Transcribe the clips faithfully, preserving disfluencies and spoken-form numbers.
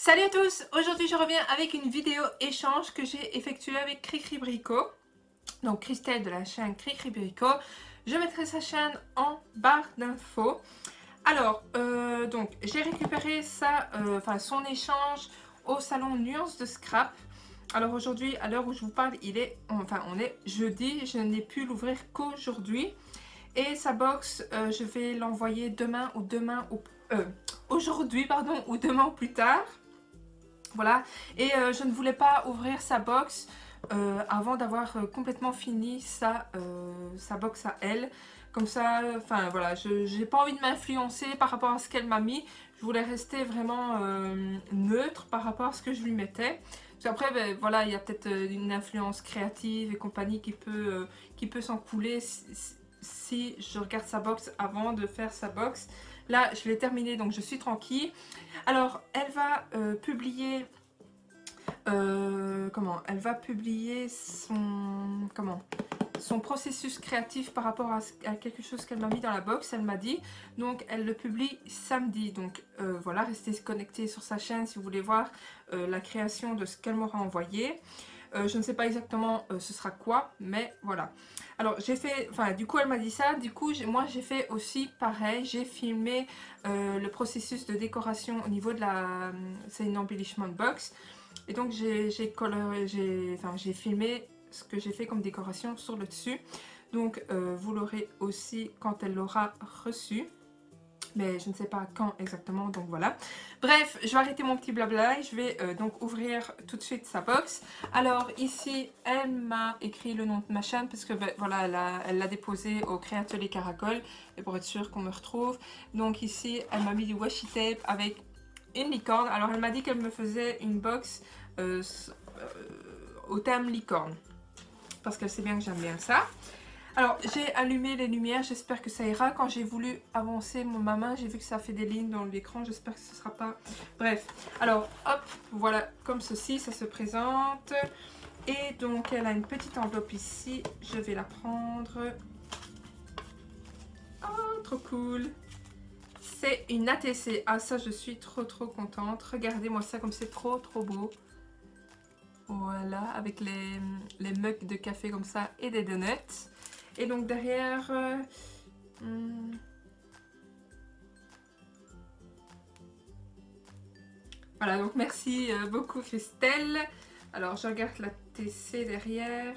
Salut à tous, aujourd'hui je reviens avec une vidéo échange que j'ai effectuée avec Cricri Bricot. Donc Christelle de la chaîne Cricri Bricot. Je mettrai sa chaîne en barre d'infos. Alors, euh, donc j'ai récupéré ça, euh, enfin son échange au salon Nuance de Scrap. Alors aujourd'hui, à l'heure où je vous parle, il est, enfin on est jeudi, je n'ai pu l'ouvrir qu'aujourd'hui. Et sa box, euh, je vais l'envoyer demain ou demain ou euh, aujourd'hui pardon ou demain ou plus tard. Voilà, et euh, je ne voulais pas ouvrir sa box euh, avant d'avoir euh, complètement fini sa, euh, sa box à elle. Comme ça, enfin voilà, je n'ai pas envie de m'influencer par rapport à ce qu'elle m'a mis. Je voulais rester vraiment euh, neutre par rapport à ce que je lui mettais. Parce qu'après, ben, voilà, il y a peut-être euh, une influence créative et compagnie qui peut, euh, qui peut s'en couler si, si je regarde sa box avant de faire sa box. Là, je l'ai terminé, donc je suis tranquille. Alors, elle va euh, publier... Euh, comment Elle va publier son... Comment son processus créatif par rapport à, à quelque chose qu'elle m'a mis dans la box, elle m'a dit. Donc, elle le publie samedi. Donc, euh, voilà, restez connectés sur sa chaîne si vous voulez voir euh, la création de ce qu'elle m'aura envoyé. Euh, je ne sais pas exactement euh, ce sera quoi, mais voilà. Alors j'ai fait, enfin du coup elle m'a dit ça, du coup moi j'ai fait aussi pareil, j'ai filmé euh, le processus de décoration au niveau de la, c'est une embellishment box. Et donc j'ai coloré, j'ai enfin, j'ai filmé ce que j'ai fait comme décoration sur le dessus. Donc euh, vous l'aurez aussi quand elle l'aura reçu. Mais je ne sais pas quand exactement, donc voilà. Bref, je vais arrêter mon petit blabla et je vais euh, donc ouvrir tout de suite sa box. Alors ici, elle m'a écrit le nom de ma chaîne parce que ben, voilà, elle l'a déposé au Créatelier Caracol et pour être sûr qu'on me retrouve. Donc ici, elle m'a mis du washi tape avec une licorne. Alors elle m'a dit qu'elle me faisait une box euh, euh, au thème licorne parce qu'elle sait bien que j'aime bien ça. Alors, j'ai allumé les lumières, j'espère que ça ira. Quand j'ai voulu avancer mon, ma main, j'ai vu que ça fait des lignes dans l'écran, j'espère que ce ne sera pas... Bref, alors, hop, voilà, comme ceci, ça se présente. Et donc, elle a une petite enveloppe ici, je vais la prendre. Oh, trop cool! C'est une A T C. Ah, ça, je suis trop, trop contente. Regardez-moi ça, comme c'est trop, trop beau. Voilà, avec les, les mugs de café comme ça et des donuts. Et donc derrière, euh, hmm, voilà, donc merci euh, beaucoup Christelle. Alors je regarde la T C derrière.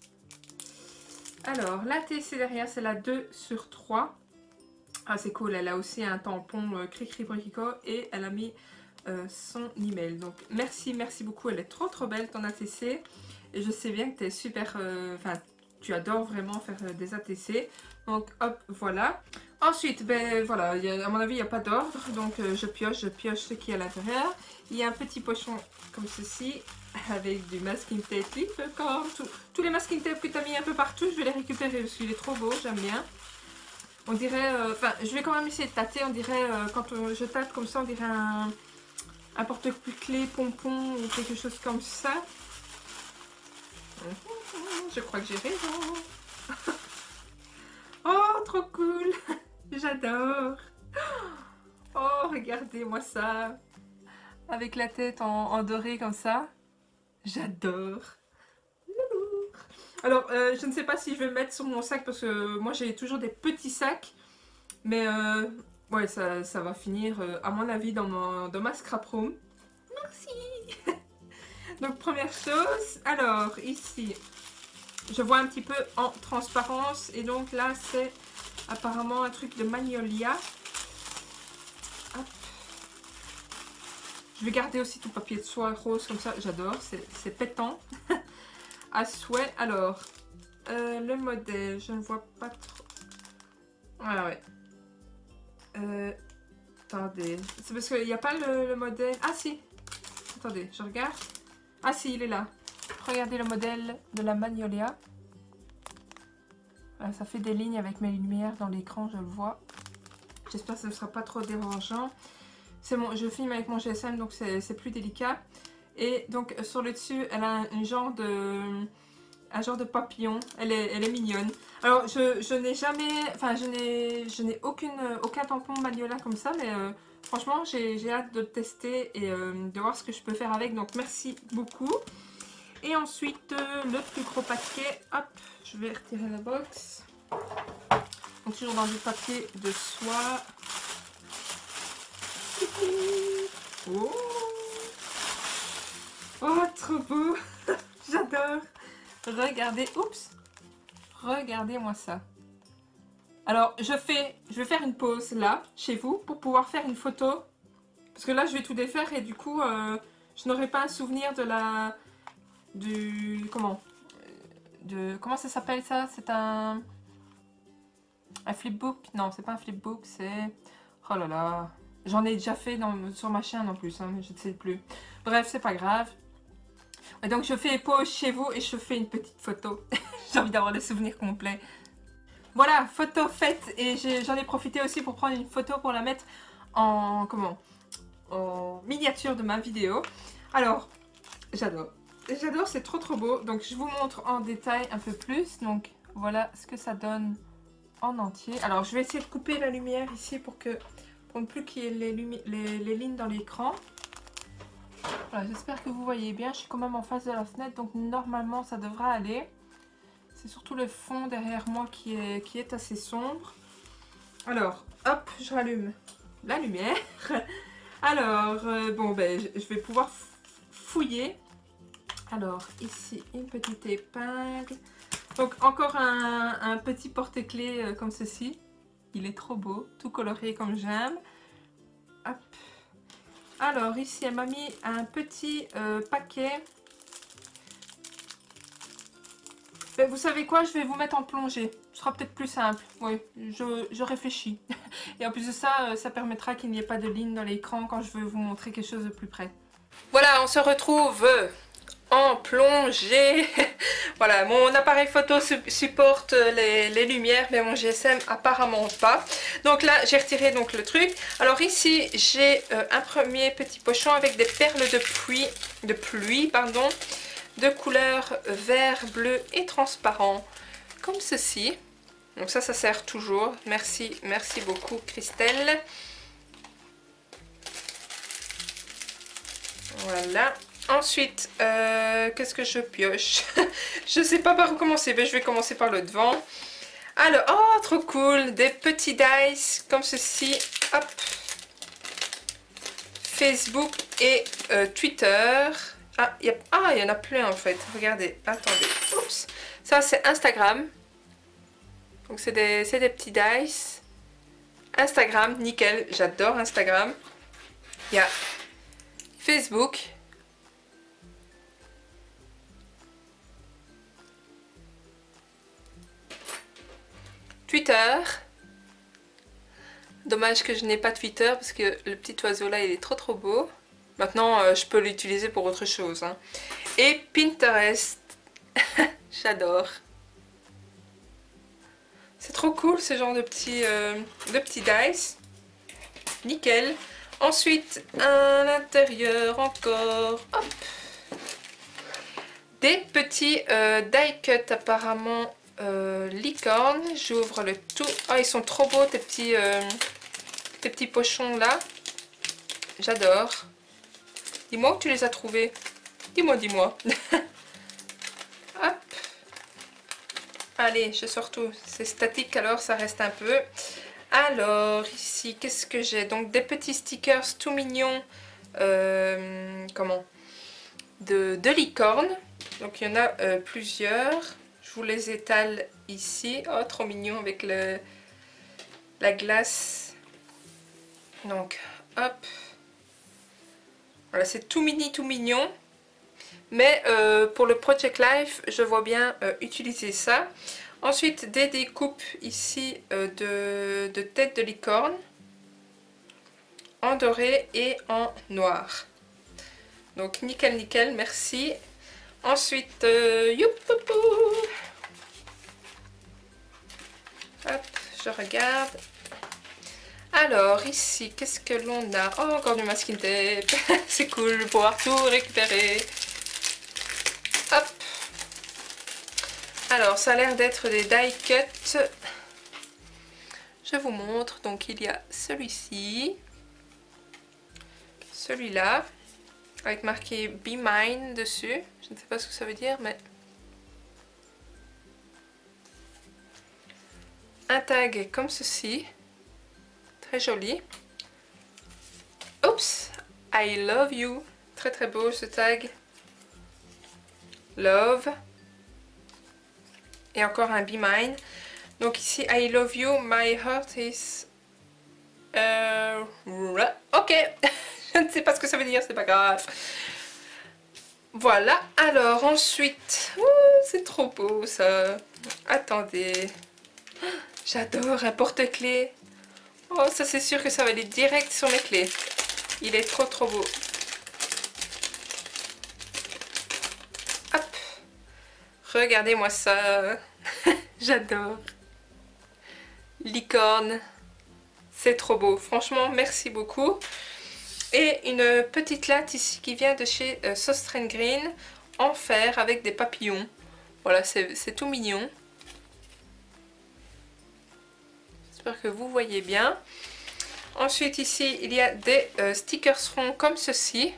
Alors la T C derrière c'est la deux sur trois. Ah c'est cool, elle a aussi un tampon euh, Cricri Bricot et elle a mis euh, son email. Donc merci, merci beaucoup, elle est trop trop belle ton A T C. Et je sais bien que tu es super... Enfin, euh, tu adores vraiment faire euh, des A T C. Donc hop, voilà. Ensuite, ben voilà, y a, à mon avis, il n'y a pas d'ordre. Donc euh, je pioche, je pioche ce qui est à l'intérieur. Il y a un petit pochon comme ceci, avec du masking tape. Comme tout, tous les masking tape que tu as mis un peu partout, je vais les récupérer parce qu'il est trop beau, j'aime bien. On dirait, enfin, euh, je vais quand même essayer de tâter. On dirait, euh, quand on, je tâte comme ça, on dirait un, un porte-clés pompon ou quelque chose comme ça. Je crois que j'ai raison. Oh, trop cool. J'adore. Oh, regardez-moi ça. Avec la tête en, en doré comme ça. J'adore. Alors, euh, je ne sais pas si je vais le mettre sur mon sac parce que moi j'ai toujours des petits sacs. Mais euh, ouais, ça, ça va finir, euh, à mon avis, dans, mon, dans ma scrap room. Merci. Donc, première chose. Alors, ici... Je vois un petit peu en transparence et donc là c'est apparemment un truc de Magnolia. Hop. Je vais garder aussi tout papier de soie rose comme ça, j'adore, c'est pétant. À souhait. Alors, euh, le modèle, je ne vois pas trop. Voilà, ouais. Euh, attendez, c'est parce qu'il n'y a pas le, le modèle. Ah si, attendez, je regarde. Ah si, il est là. Regardez le modèle de la Magnolia. Voilà, ça fait des lignes avec mes lumières dans l'écran, je le vois. J'espère que ce ne sera pas trop dérangeant. Bon, je filme avec mon G S M, donc c'est plus délicat. Et donc sur le dessus, elle a un, une genre de... un genre de papillon. Elle est, elle est mignonne. Alors, je, je n'ai jamais... Enfin, je n'ai je n'ai aucune aucun tampon Magnolia comme ça, mais euh, franchement, j'ai hâte de le tester et euh, de voir ce que je peux faire avec. Donc, merci beaucoup. Et ensuite, euh, le plus gros paquet. Hop, je vais retirer la box. Donc, toujours dans du papier de soie. Oh, oh trop beau. J'adore. Regardez, oups. Regardez-moi ça. Alors, je fais, je vais faire une pause là, chez vous, pour pouvoir faire une photo. Parce que là, je vais tout défaire et du coup, euh, je n'aurai pas un souvenir de la... Du... Comment de, Comment ça s'appelle ça? C'est un... Un flipbook? Non, c'est pas un flipbook, c'est... Oh là là. J'en ai déjà fait dans, sur ma chaîne en plus, hein, mais je ne sais plus. Bref, c'est pas grave. Et donc, je fais pause chez vous et je fais une petite photo. J'ai envie d'avoir le souvenir complet. Voilà, photo faite. Et j'en ai, ai profité aussi pour prendre une photo pour la mettre en... Comment en miniature de ma vidéo. Alors, j'adore. J'adore, c'est trop trop beau. Donc, je vous montre en détail un peu plus. Donc, voilà ce que ça donne en entier. Alors, je vais essayer de couper la lumière ici pour que... Pour ne plus qu'il y ait les, les, les lignes dans l'écran. Voilà, j'espère que vous voyez bien. Je suis quand même en face de la fenêtre, donc normalement ça devrait aller. C'est surtout le fond derrière moi qui est, qui est assez sombre. Alors, hop, je rallume la lumière. Alors, euh, bon, ben, je, je vais pouvoir fouiller. Alors, ici, une petite épingle. Donc, encore un, un petit porte-clés euh, comme ceci. Il est trop beau, tout coloré comme j'aime. Hop. Alors, ici, elle m'a mis un petit euh, paquet. Ben, vous savez quoi? Je vais vous mettre en plongée. Ce sera peut-être plus simple. Oui, je, je réfléchis. Et en plus de ça, ça permettra qu'il n'y ait pas de ligne dans l'écran quand je veux vous montrer quelque chose de plus près. Voilà, on se retrouve en plongée. Voilà, mon appareil photo supporte les, les lumières, mais mon G S M apparemment pas. Donc là, j'ai retiré donc le truc. Alors ici, j'ai euh, un premier petit pochon avec des perles de pluie, de pluie, pardon, de couleur vert, bleu et transparent, comme ceci. Donc ça, ça sert toujours. Merci, merci beaucoup, Christelle. Voilà. Ensuite, euh, qu'est-ce que je pioche? Je sais pas par où commencer, mais je vais commencer par le devant. Alors, oh, trop cool! Des petits dice comme ceci. Hop. Facebook et euh, Twitter. Ah, il y a, ah, il y en a plein en fait. Regardez, attendez. Oups. Ça, c'est Instagram. Donc, c'est des, c'est des petits dice. Instagram, nickel. J'adore Instagram. Il y a Facebook. Twitter. Dommage que je n'ai pas Twitter parce que le petit oiseau là il est trop trop beau. Maintenant euh, je peux l'utiliser pour autre chose. Hein. Et Pinterest. J'adore. C'est trop cool ce genre de petits, euh, de petits dice. Nickel. Ensuite à l'intérieur encore. Hop. Des petits euh, die cut apparemment. Euh, licorne, j'ouvre le tout. Oh, ils sont trop beaux tes petits, euh, tes petits pochons là. J'adore. Dis-moi où tu les as trouvés. Dis-moi, dis-moi. Hop. Allez, je sors tout. C'est statique alors ça reste un peu. Alors ici, qu'est-ce que j'ai? Donc des petits stickers tout mignons. Euh, comment? De, de licorne. Donc il y en a euh, plusieurs. Je vous les étale ici. Oh, trop mignon avec le, la glace. Donc, hop. Voilà, c'est tout mini, tout mignon. Mais euh, pour le Project Life, je vois bien euh, utiliser ça. Ensuite, des découpes ici euh, de, de tête de licorne. En doré et en noir. Donc, nickel, nickel, merci. Ensuite, euh, youpoupou. Hop, je regarde. Alors, ici, qu'est-ce que l'on a? Oh, encore du masking tape. C'est cool de pouvoir tout récupérer. Hop. Alors, ça a l'air d'être des die cut. Je vous montre. Donc, il y a celui-ci. Celui-là. Avec marqué Be Mine dessus. Je ne sais pas ce que ça veut dire, mais... Un tag comme ceci. Très joli. Oups! I love you. Très très beau ce tag. Love. Et encore un Be Mine. Donc ici, I love you, my heart is... Euh... Ok. Je ne sais pas ce que ça veut dire, c'est pas grave. Voilà. Alors ensuite... C'est trop beau ça. Attendez. J'adore un porte-clés. Oh, ça c'est sûr que ça va aller direct sur mes clés. Il est trop trop beau. Hop. Regardez-moi ça. J'adore. Licorne. C'est trop beau. Franchement, merci beaucoup. Et une petite latte ici qui vient de chez euh, Sostrand Green en fer avec des papillons. Voilà, c'est tout mignon. J'espère que vous voyez bien. Ensuite ici il y a des euh, stickers ronds comme ceci.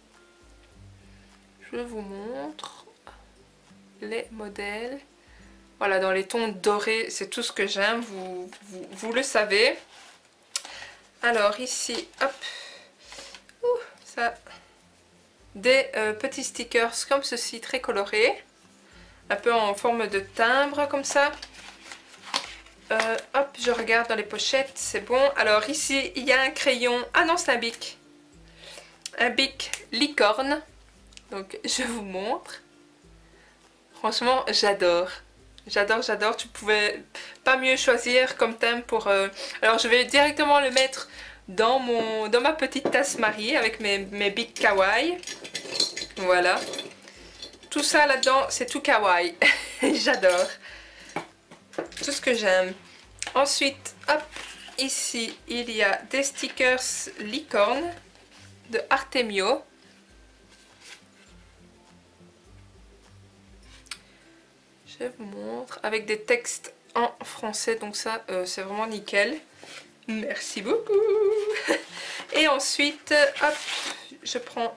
Je vous montre les modèles. Voilà, dans les tons dorés, c'est tout ce que j'aime, vous, vous, vous le savez. Alors ici, hop, ouh, ça, des euh, petits stickers comme ceci, très colorés. Un peu en forme de timbre comme ça. Euh, hop, je regarde dans les pochettes, c'est bon. Alors ici, il y a un crayon. Ah non, c'est un bic. Un bic licorne. Donc, je vous montre. Franchement, j'adore. J'adore, j'adore. Tu pouvais pas mieux choisir comme thème pour... Euh... Alors, je vais directement le mettre dans, mon... dans ma petite tasse mariée avec mes, mes bics kawaii. Voilà. Tout ça là-dedans, c'est tout kawaii. J'adore. Tout ce que j'aime. Ensuite, hop, ici, il y a des stickers licorne de Artemio. Je vous montre. Avec des textes en français, donc ça, euh, c'est vraiment nickel. Merci beaucoup. Et ensuite, hop, je prends...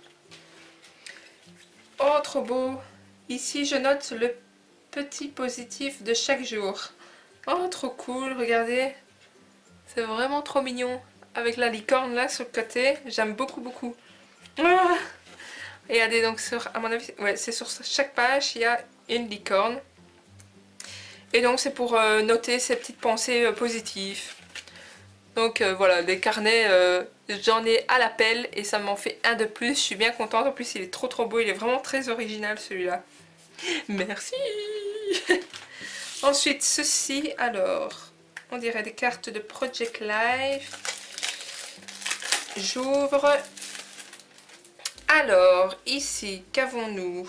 Oh, trop beau. Ici, je note le petit positif de chaque jour. Oh, trop cool, regardez. C'est vraiment trop mignon. Avec la licorne là sur le côté. J'aime beaucoup, beaucoup. Ah, regardez, donc sur, à mon avis, ouais, c'est sur chaque page, il y a une licorne. Et donc c'est pour euh, noter ces petites pensées euh, positives. Donc euh, voilà, les carnets, euh, j'en ai à l'appel et ça m'en fait un de plus. Je suis bien contente. En plus, il est trop trop beau. Il est vraiment très original celui-là. Merci. Ensuite, ceci, alors, on dirait des cartes de Project Life. J'ouvre. Alors, ici, qu'avons-nous?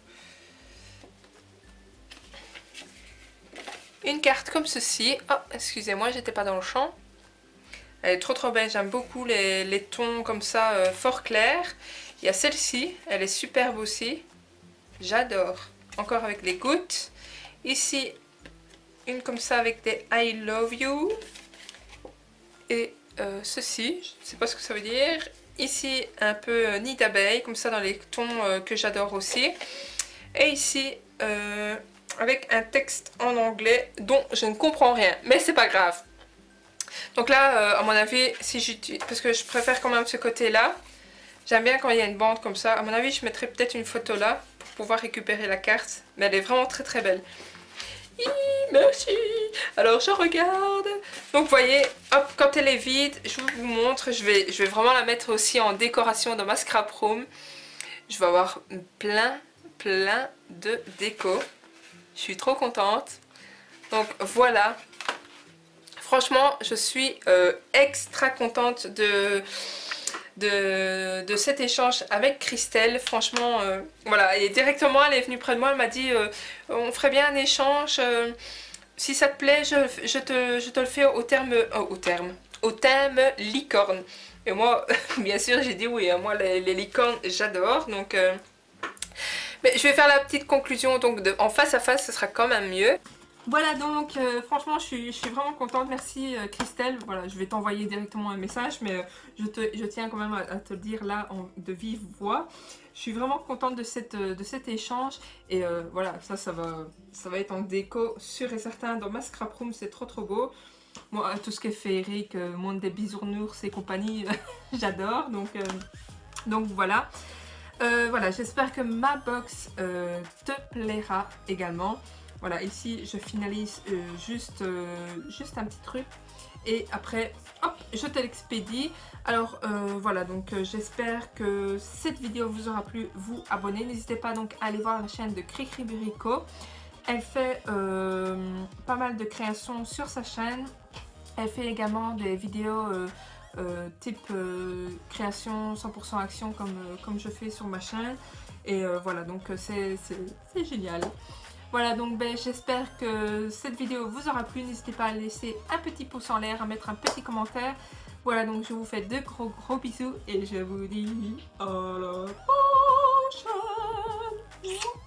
Une carte comme ceci. Oh, excusez-moi, j'étais pas dans le champ. Elle est trop trop belle, j'aime beaucoup les, les tons comme ça, euh, fort clairs. Il y a celle-ci, elle est superbe aussi. J'adore. Encore avec les gouttes. Ici, une comme ça avec des I love you. Et euh, ceci, je ne sais pas ce que ça veut dire. Ici, un peu euh, nid d'abeille, comme ça dans les tons euh, que j'adore aussi. Et ici, euh, avec un texte en anglais dont je ne comprends rien. Mais c'est pas grave. Donc là, euh, à mon avis, si j'utilise, parce que je préfère quand même ce côté-là. J'aime bien quand il y a une bande comme ça. À mon avis, je mettrai peut-être une photo là pour pouvoir récupérer la carte. Mais elle est vraiment très très belle. Hi, merci. Alors je regarde. Donc vous voyez, hop, quand elle est vide, je vous montre. Je vais, je vais vraiment la mettre aussi en décoration dans ma scrap room. Je vais avoir plein, plein de déco. Je suis trop contente. Donc voilà. Franchement, je suis euh, extra contente de, de, de cet échange avec Christelle. Franchement, euh, voilà. Et directement, elle est venue près de moi. Elle m'a dit, euh, on ferait bien un échange. Euh, si ça te plaît, je, je, te, je te le fais au terme, euh, au terme, au thème licorne. Et moi, bien sûr, j'ai dit oui. Hein, moi, les, les licornes, j'adore. Donc... Euh, Mais je vais faire la petite conclusion, donc de, en face à face, ce sera quand même mieux. Voilà donc, euh, franchement, je suis, je suis vraiment contente. Merci euh, Christelle. Voilà, je vais t'envoyer directement un message, mais euh, je, te, je tiens quand même à, à te le dire là en, de vive voix. Je suis vraiment contente de, cette, de cet échange. Et euh, voilà, ça, ça va, ça va être en déco sûr et certain dans ma scrap room. C'est trop trop beau. Moi, tout ce qui est féerique, euh, monde des bisounours et compagnie, j'adore. Donc, euh, donc voilà. Euh, voilà, j'espère que ma box euh, te plaira également. Voilà, ici je finalise euh, juste, euh, juste un petit truc et après, hop, je te l'expédie. Alors euh, voilà, donc euh, j'espère que cette vidéo vous aura plu. Vous abonner, n'hésitez pas donc à aller voir la chaîne de Cricri Burico. Elle fait euh, pas mal de créations sur sa chaîne. Elle fait également des vidéos euh, euh, type euh, création cent pour cent action comme, euh, comme je fais sur ma chaîne. Et euh, voilà, donc c'est génial. Voilà, donc ben, j'espère que cette vidéo vous aura plu. N'hésitez pas à laisser un petit pouce en l'air, à mettre un petit commentaire. Voilà, donc je vous fais de gros gros bisous et je vous dis à la prochaine.